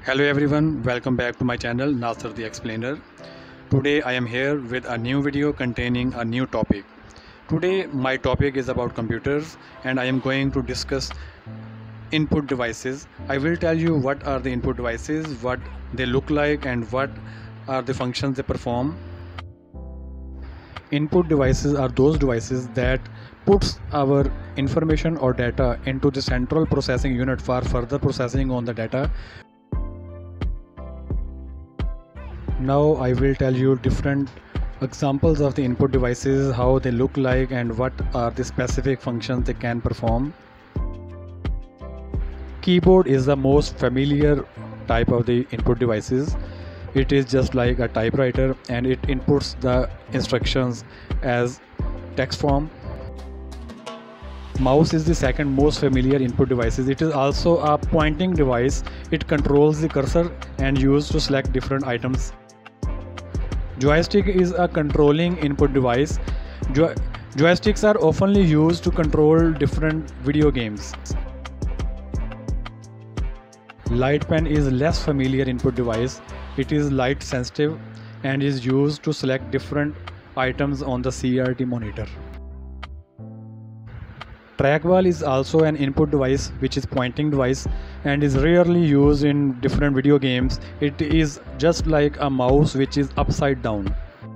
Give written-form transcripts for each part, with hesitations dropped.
Hello everyone, welcome back to my channel Nasser the Explainer. Today I am here with a new video containing a new topic. Today my topic is about computers and I am going to discuss input devices. I will tell you what are the input devices, what they look like and what are the functions they perform. Input devices are those devices that puts our information or data into the central processing unit for further processing on the data. Now I will tell you different examples of the input devices, how they look like and what are the specific functions they can perform. Keyboard is the most familiar type of the input devices. It is just like a typewriter and it inputs the instructions as text form. Mouse is the second most familiar input devices. It is also a pointing device. It controls the cursor and used to select different items. Joystick is a controlling input device. Joysticks are often used to control different video games. Light pen is less familiar input device. It is light sensitive and is used to select different items on the CRT monitor. Trackball is also an input device which is pointing device and is rarely used in different video games. It is just like a mouse which is upside down.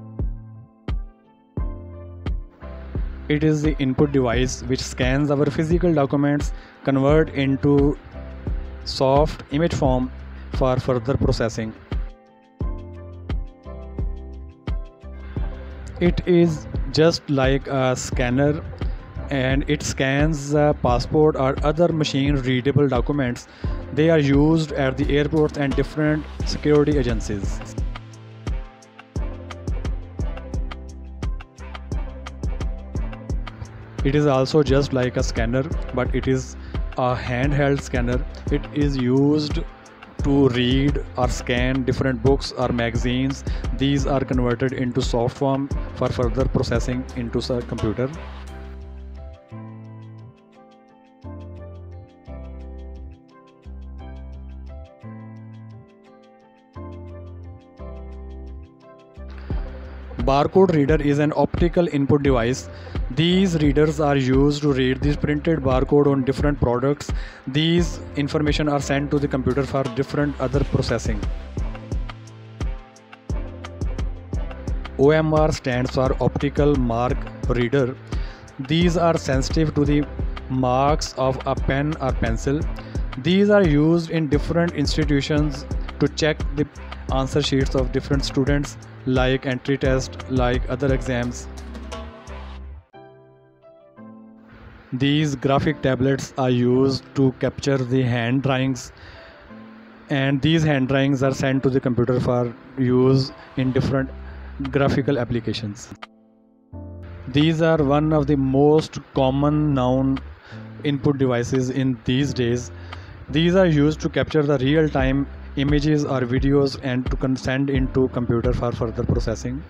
It is the input device which scans our physical documents, convert into soft image form for further processing. It is just like a scanner and it scans passport or other machine readable documents. They are used at the airports and different security agencies. It is also just like a scanner, but it is a handheld scanner. It is used to read or scan different books or magazines. These are converted into soft form for further processing into a computer. Barcode reader is an optical input device. These readers are used to read the printed barcode on different products. These information are sent to the computer for different other processing. OMR stands for optical mark reader. These are sensitive to the marks of a pen or pencil. These are used in different institutions to check the answer sheets of different students, like entry test, like other exams. These graphic tablets are used to capture the hand drawings, and these hand drawings are sent to the computer for use in different graphical applications. These are one of the most common known input devices in these days. These are used to capture the real-time images or videos and to send into computer for further processing.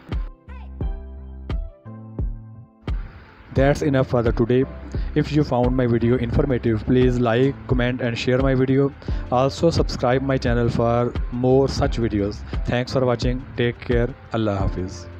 That's enough for the today. If you found my video informative, please like, comment and share my video. Also subscribe my channel for more such videos. Thanks for watching. Take care. Allah Hafiz.